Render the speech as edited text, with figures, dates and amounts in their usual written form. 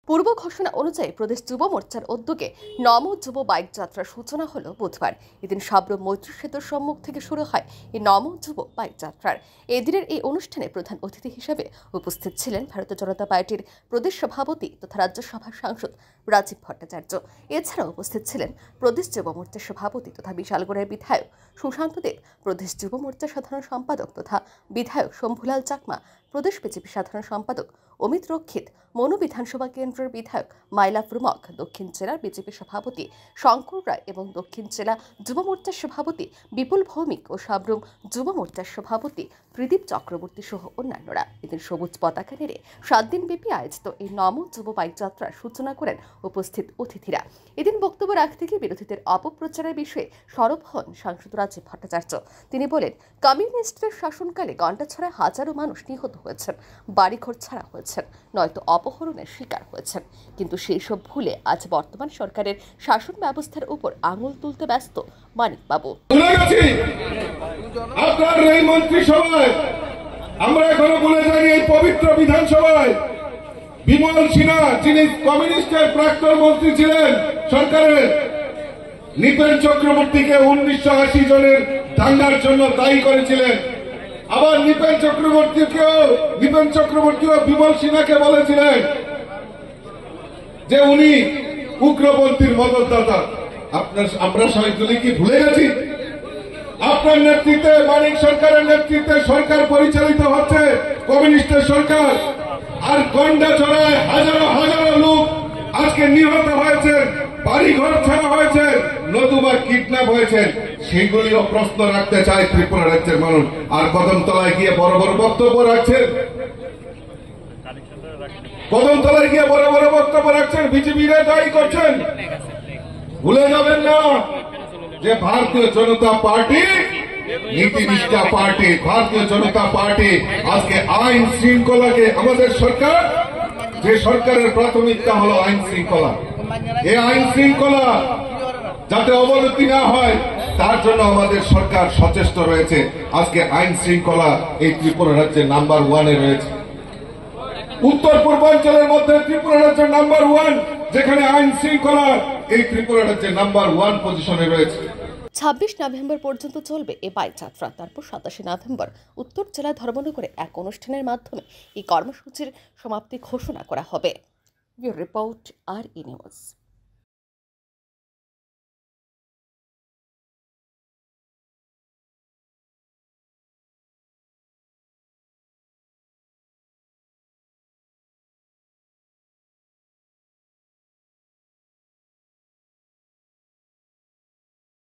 পূর্ব ঘোষণা অনুযায়ী প্রদেশ যুব মোর্চার উদ্যোগে নম যুব বাইক যাত্রার সূচনা হলো বুধবার। এদিন সাবরুম মৈত্রী সেতুর সম্মুখ থেকে শুরু হয় এই নম যুব বাইক যাত্রার। এদিনের এই অনুষ্ঠানে প্রধান অতিথি হিসেবে উপস্থিত ছিলেন ভারতীয় জনতা পার্টির প্রদেশ সভাপতি তথা রাজ্যসভার সাংসদ রাজীব ভট্টাচার্য। এছাড়াও উপস্থিত ছিলেন প্রদেশ যুব মোর্চার সভাপতি তথা বিশালগড়ের বিধায়ক সুশান্ত দেব, প্রদেশ যুব মোর্চার সাধারণ সম্পাদক তথা বিধায়ক শম্ভুলাল চাকমা, প্রদেশ বিজেপি সাধারণ সম্পাদক অমিত রক্ষিত, মনু বিধানসভা কেন্দ্রের বিধায়ক মাইলা প্রমুখ, দক্ষিণ জেলার বিজেপি সভাপতি শঙ্কর রায় এবং দক্ষিণ জেলা যুব মোর্চার সভাপতি বিপুল ভৌমিক ও সাবরুম যুব মোর্চার সভাপতি ত্রিদীপ চক্রবর্তী সহ অন্যান্যরা। এদিন সবুজ পতাকা নেড়ে 7 দিনব্যাপী আয়োজিত এই নম যুব বাইক যাত্রার সূচনা করেন উপস্থিত অতিথিরা। এদিন বক্তব্য রাখতে গিয়ে বিরোধীদের অপপ্রচারের বিষয়ে সরব হন সাংসদ রাজীব ভট্টাচার্য। তিনি বলেন, কমিউনিস্টদের শাসনকালে গন্ডাছড়ায় হাজারো মানুষ নিহত হয়েছেন, বাড়িঘর ছাড়া হয়েছেন, নয়তো অপহরণের শিকার হয়েছেন। কিন্তু সেই সব ভুলে আজ বর্তমান সরকারের শাসন ব্যবস্থার উপর আঙুল তুলতে ব্যস্ত মানিকবাবু। আপনার এই মন্ত্রিসভায় আমরা এখনো বলে যাইনি, এই পবিত্র বিধানসভায় বিমল সিনহা, যিনি কমিউনিস্টের প্রাক্তন মন্ত্রী ছিলেন সরকারের, নৃপেন চক্রবর্তীকে 1980 জনের দাঙ্গার জন্য দায়ী করেছিলেন। আবার নৃপেন চক্রবর্তীও বিমল সিনহাকে বলেছিলেন যে উনি উগ্রপন্থীর মদতদাতা। আমরা সবাই কি ভুলে গেছি? আপনার নেতৃত্বে, মানিক সরকারের নেতৃত্বে সরকার পরিচালিত হচ্ছে, কমিউনিস্টের সরকার। আর গন্ডাছড়ায় হাজারো হাজারো লোক আজকে নিহত হয়েছে, বাড়িঘর ছাড়া হয়েছে, নতুবা কিডন্যাপ হয়েছে। সেগুলিও প্রশ্ন রাখতে চায় ত্রিপুরা রাজ্যের মানুষ। আর কদমতলায় গিয়ে বড় বড় বক্তব্য রাখছেন, কদমতলায় গিয়ে বড় বড় বক্তব্য রাখছেন, বিজেপিরা দায়ী করছেন। ভুলে যাবেন না যে ভারতীয় জনতা পার্টি নীতিনিষ্ঠা পার্টি। ভারতীয় জনতা পার্টি আজকে আইন শৃঙ্খলাকে, আমাদের সরকার, যে সরকারের প্রাথমিকতা হলো আইন শৃঙ্খলা, এই আইন শৃঙ্খলা যাতে অবনতি না হয় তার জন্য আমাদের সরকার সচেষ্ট রয়েছে। আজকে আইন শৃঙ্খলা এই ত্রিপুরা রাজ্যের নাম্বার 1-এ রয়েছে। উত্তর পূর্বাঞ্চলের মধ্যে ত্রিপুরা রাজ্যের নাম্বার 1, যেখানে আইন শৃঙ্খলা এই ত্রিপুরা রাজ্যের নাম্বার 1 পজিশনে রয়েছে। 26 নভেম্বর পর্যন্ত চলবে এই বাইক যাত্রা। তারপর 27 নভেম্বর উত্তর জেলা ধর্মনগরে এক অনুষ্ঠানের মাধ্যমে এই কর্মসূচির সমাপ্তি ঘোষণা করা হবে। রিপোর্ট আর ই নিউজ।